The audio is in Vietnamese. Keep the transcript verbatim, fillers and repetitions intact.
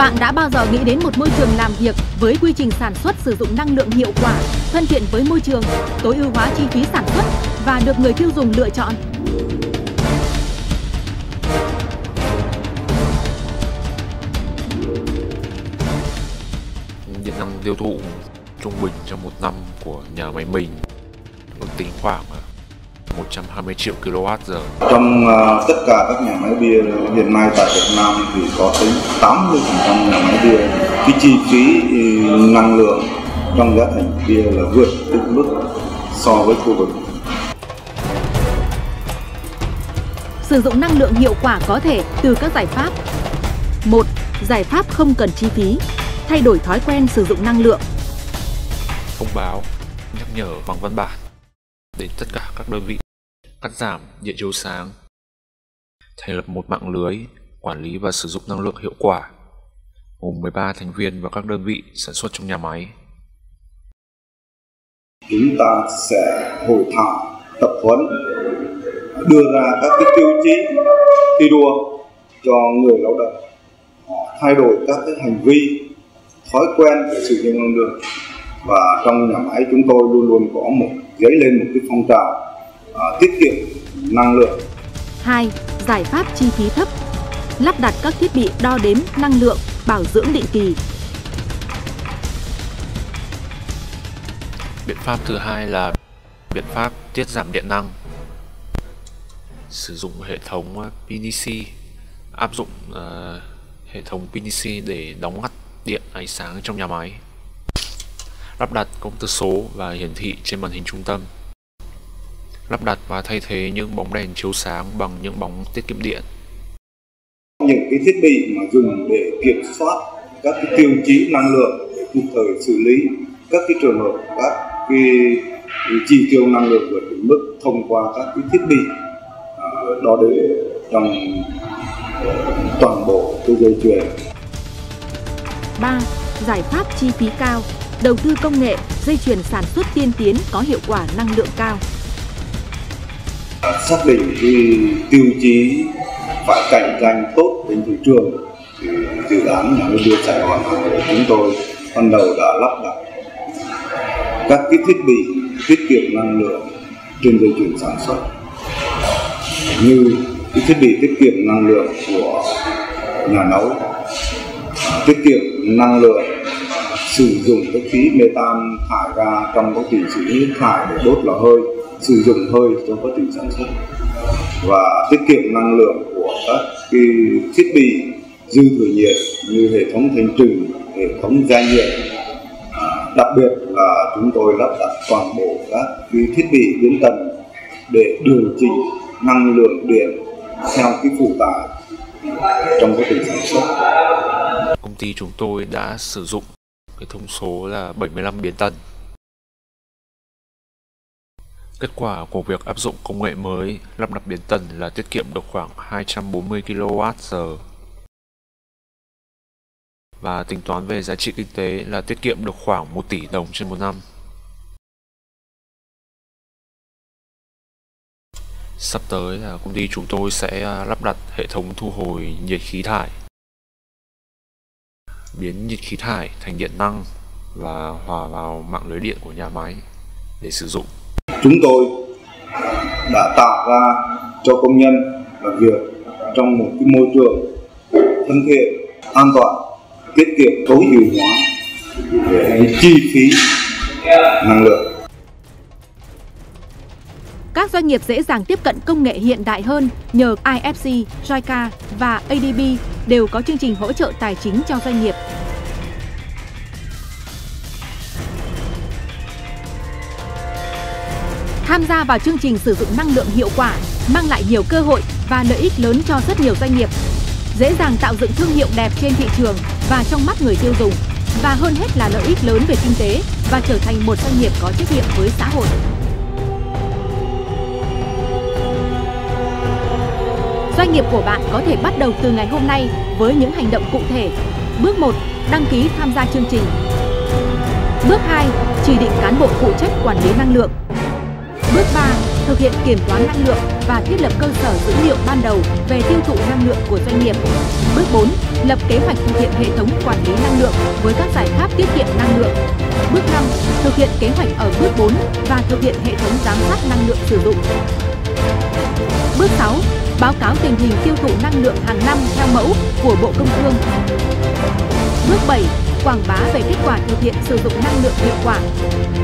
Bạn đã bao giờ nghĩ đến một môi trường làm việc với quy trình sản xuất sử dụng năng lượng hiệu quả, thân thiện với môi trường, tối ưu hóa chi phí sản xuất và được người tiêu dùng lựa chọn? Điện năng tiêu thụ trung bình trong một năm của nhà máy mình ước tính khoảng một trăm hai mươi triệu ki lô oát giờ. Trong uh, tất cả các nhà máy bia hiện nay tại Việt Nam thì có tới tám mươi phần trăm nhà máy bia cái chi phí năng lượng trong giá thành bia là vượt định mức so với khu vực. Sử dụng năng lượng hiệu quả có thể từ các giải pháp. một. Giải pháp không cần chi phí. Thay đổi thói quen sử dụng năng lượng. Thông báo, nhắc nhở bằng văn bản đến tất cả các đơn vị, cắt giảm điện chiếu sáng, thành lập một mạng lưới quản lý và sử dụng năng lượng hiệu quả, gồm mười ba thành viên và các đơn vị sản xuất trong nhà máy. Chúng ta sẽ hội thảo, tập huấn, đưa ra các cái tiêu chí thi đua cho người lao động, họ thay đổi các cái hành vi, thói quen để sử dụng năng lượng. Và trong nhà máy chúng tôi luôn luôn có một dấy lên một cái phong trào à, tiết kiệm năng lượng. hai. Giải pháp chi phí thấp. Lắp đặt các thiết bị đo đếm năng lượng, bảo dưỡng định kỳ. Biện pháp thứ hai là biện pháp tiết giảm điện năng. Sử dụng hệ thống pê en xê, áp dụng uh, hệ thống pê en xê để đóng ngắt điện ánh sáng trong nhà máy. Lắp đặt công tơ số và hiển thị trên màn hình trung tâm. Lắp đặt và thay thế những bóng đèn chiếu sáng bằng những bóng tiết kiệm điện. Những cái thiết bị mà dùng để kiểm soát các cái tiêu chí năng lượng để kịp thời xử lý các cái trường hợp các cái chỉ tiêu năng lượng vượt định mức thông qua các cái thiết bị uh, đo đếm trong toàn bộ cái dây chuyền. ba. Giải pháp chi phí cao. Đầu tư công nghệ, dây chuyền sản xuất tiên tiến có hiệu quả năng lượng cao. Xác định cái tiêu chí phải cạnh tranh tốt trên thị trường thì dự án nhà máy bia Sài Gòn của chúng tôi ban đầu đã lắp đặt các cái thiết bị tiết kiệm năng lượng trên dây chuyền sản xuất, như cái thiết bị tiết kiệm năng lượng của nhà nấu, tiết kiệm năng lượng sử dụng cái khí metan thải ra trong quá trình xử lý nước thải để đốt lò hơi, sử dụng hơi trong quá trình sản xuất, và tiết kiệm năng lượng của các cái thiết bị dư thừa nhiệt như hệ thống thanh trừng, hệ thống gia nhiệt. À, đặc biệt là chúng tôi lắp đặt toàn bộ các cái thiết bị biến tần để điều chỉnh năng lượng điện theo cái phụ tải trong quá trình sản xuất. Công ty chúng tôi đã sử dụng cái thông số là bảy mươi lăm biến tần. Kết quả của việc áp dụng công nghệ mới lắp đặt biến tần là tiết kiệm được khoảng hai trăm bốn mươi ki lô oát giờ. Và tính toán về giá trị kinh tế là tiết kiệm được khoảng một tỷ đồng trên một năm. Sắp tới là công ty chúng tôi sẽ lắp đặt hệ thống thu hồi nhiệt khí thải, biến nhiệt khí thải thành điện năng và hòa vào mạng lưới điện của nhà máy để sử dụng. Chúng tôi đã tạo ra cho công nhân làm việc trong một cái môi trường thân thiện, an toàn, tiết kiệm tối ưu hóa về chi phí năng lượng. Các doanh nghiệp dễ dàng tiếp cận công nghệ hiện đại hơn nhờ i ép xê, JICA và a đê bê đều có chương trình hỗ trợ tài chính cho doanh nghiệp. Tham gia vào chương trình sử dụng năng lượng hiệu quả mang lại nhiều cơ hội và lợi ích lớn cho rất nhiều doanh nghiệp. Dễ dàng tạo dựng thương hiệu đẹp trên thị trường và trong mắt người tiêu dùng. Và hơn hết là lợi ích lớn về kinh tế và trở thành một doanh nghiệp có trách nhiệm với xã hội. Doanh nghiệp của bạn có thể bắt đầu từ ngày hôm nay với những hành động cụ thể. Bước một. Đăng ký tham gia chương trình. Bước hai. Chỉ định cán bộ phụ trách quản lý năng lượng. Bước ba. thực hiện kiểm toán năng lượng và thiết lập cơ sở dữ liệu ban đầu về tiêu thụ năng lượng của doanh nghiệp. Bước bốn. Lập kế hoạch thực hiện hệ thống quản lý năng lượng với các giải pháp tiết kiệm năng lượng. Bước năm. Thực hiện kế hoạch ở bước bốn và thực hiện hệ thống giám sát năng lượng sử dụng. Bước sáu. Báo cáo tình hình tiêu thụ năng lượng hàng năm theo mẫu của Bộ Công Thương. Bước bảy. Quảng bá về kết quả thực hiện sử dụng năng lượng hiệu quả.